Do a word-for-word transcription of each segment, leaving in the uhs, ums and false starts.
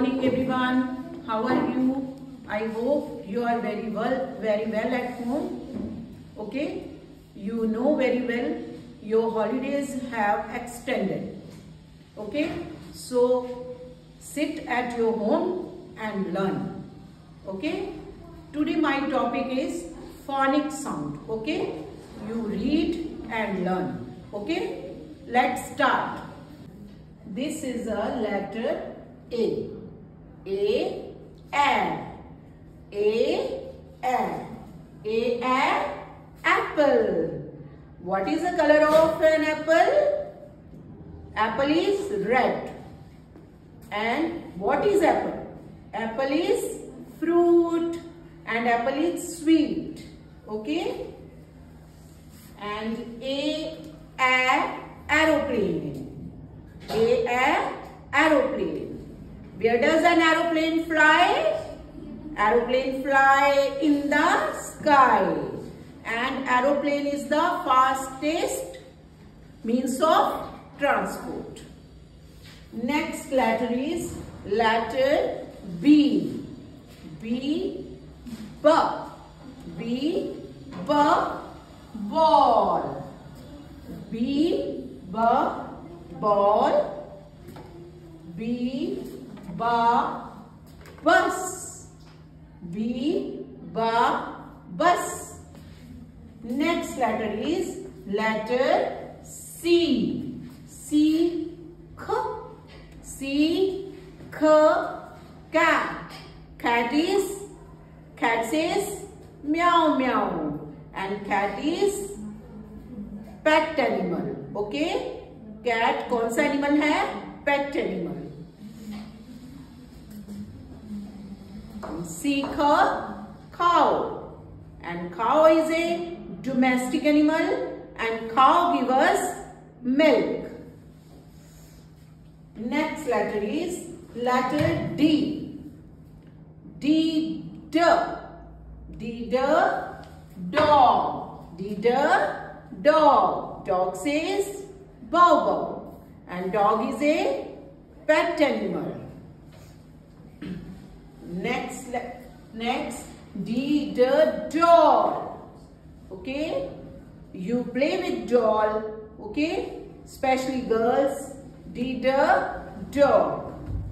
morning everyone. How are you? I hope you are very well, very well at home. Okay, you know very well your holidays have extended. Okay, so sit at your home and learn. Okay, today my topic is phonic sound. Okay, you read and learn. Okay, let's start. This is a letter A. A, A, A, A, A, A, apple. What is the color of an apple? Apple is red. And what is apple? Apple is fruit and apple is sweet. Okay? And A, A, aeroplane. A, A, aeroplane. Where does an aeroplane fly? Aeroplane fly in the sky. And aeroplane is the fastest means of transport. Next letter is letter B. B, B. B, B, ball. B, B, ball. B, ba, bus. B, ba, bus. Next letter is letter C. C, k. C, k, cat. Cat is, cat says meow meow. And cat is pet animal. Okay? Cat कौन सा animal है? Pet animal. C, cow. And cow is a domestic animal and cow gives us milk. Next letter is letter D. D, D. D, D, dog. D, D, dog. Dog says bow bow. And dog is a pet animal. Next, next, D, D, doll. Okay, you play with doll. Okay, especially girls. D, D, dog.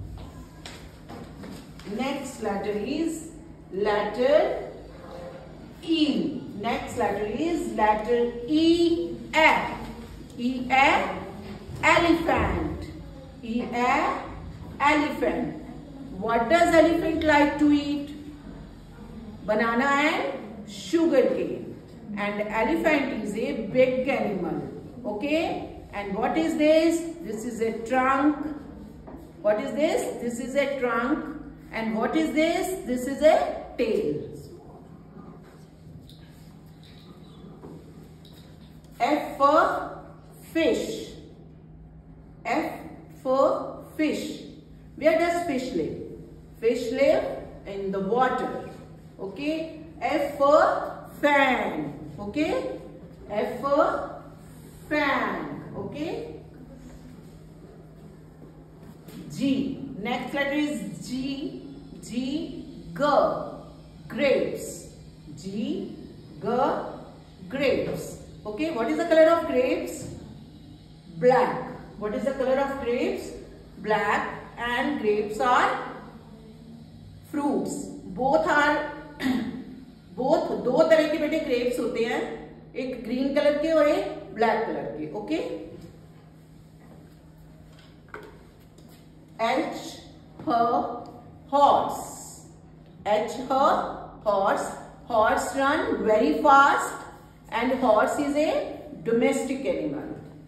Next letter is letter E. Next letter is letter E, A. E, A, elephant. E, A, elephant. What does elephant like to eat? Banana and sugar cane. And elephant is a big animal. Okay? And what is this? This is a trunk. What is this? This is a trunk. And what is this? This is a tail. F for fish. F for fish. Where does fish live? Fish live in the water. Okay. F for fan. Okay. F for fan. Okay. G. Next letter is G. G. G. Grapes. G. G. Grapes. Okay. What is the color of grapes? Black. What is the color of grapes? Black. And grapes are fruits. Both are both दो तरह के बेटे grapes होते हैं, एक green colour के और एक ब्लैक कलर के. Okay. H her horse. H her horse. Horse run very fast and horse is a domestic animal.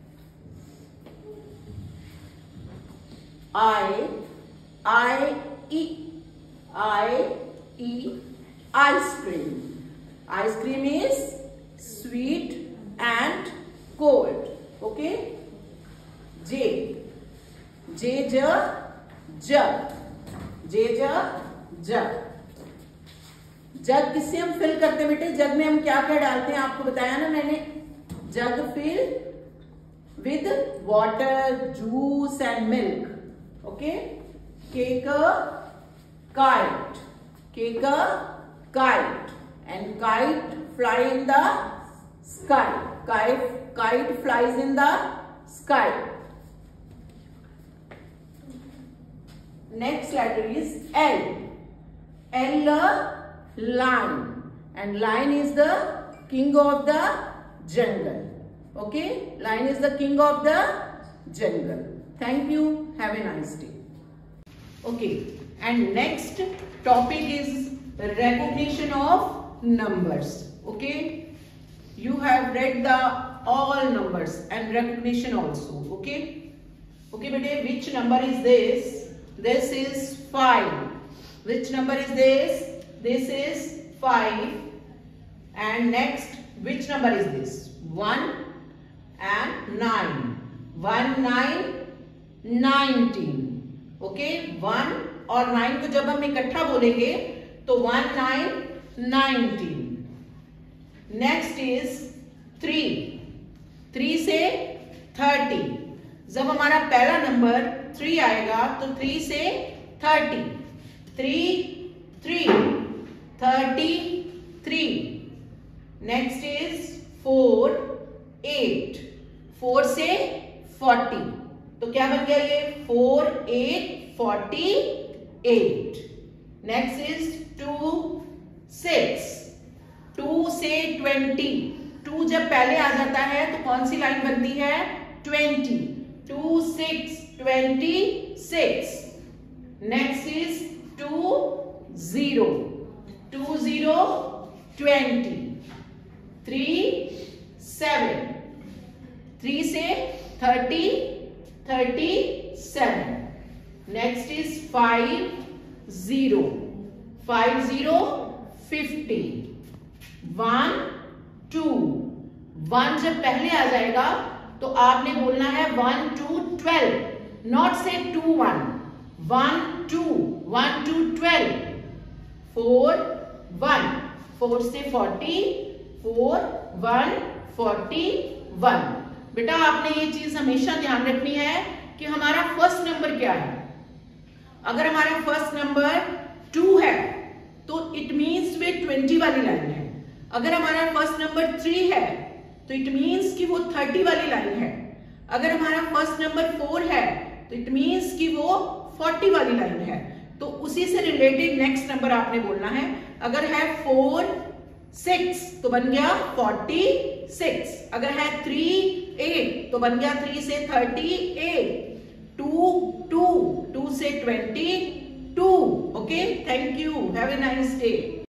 I, I, E, I, E, ice cream. Ice cream is sweet and cold. Okay. J, J, J, jug. J, J, jug. Jug किससे हम fill करते हैं बेटे? जग में हम क्या क्या डालते हैं आपको बताया ना मैंने. Jug fill with water, juice and milk. Okay. K ka kite. K ka kite. And kite fly in the sky. Kite, kite flies in the sky. Next letter is L. L a lion. And lion is the king of the jungle. Okay? Lion is the king of the jungle. Thank you. Have a nice day. Okay. And next topic is recognition of numbers. Okay? You have read the all numbers and recognition also. Okay? Okay, bete, which number is this? This is five. Which number is this? This is five. And next, which number is this? one and nine. one, nine, nineteen. Okay, one और nine को जब हम इकट्ठा बोलेंगे तो one, nine, nineteen. Next is three. three से thirty. जब हमारा पहला नंबर three आएगा तो three से thirty. three, three, thirty-three. Next is four, eight. four से forty. तो क्या बन गया ये? four, eight, forty-eight. Next is two, six. two से twenty. two जब पहले आ जाता है तो कौन सी लाइन बनती है? twenty. two, six, twenty-six. Next is two, zero. two, zero, twenty. three, seven. three से thirty, thirty-seven. Next is five, zero. five, zero, fifty. one, two. one जब पहले आ जाएगा तो आपने बोलना है one, two, twelve. Not say two, one. one, two. one, two, twelve. four, one. four से forty. four, one, forty-one. बेटा आपने ये चीज हमेशा ध्यान रखनी है कि हमारा फर्स्ट नंबर क्या है. अगर हमारा फर्स्ट नंबर टू है तो इट मीन्स वे ट्वेंटी वाली लाइन है. अगर हमारा फर्स्ट नंबर थ्री है तो इट मीन्स कि वो थर्टी वाली लाइन है. अगर हमारा फर्स्ट नंबर फोर है तो इट मीन्स कि वो फोर्टी वाली लाइन है. तो उसी से रिलेटेड नेक्स्ट नंबर आपने बोलना है. अगर है फोर, सिक्स तो बन गया फोर्टी सिक्स. अगर है थ्री, एट तो बन गया थ्री से thirty eight. Two, two, two से twenty two. Okay, thank you. Have a nice day.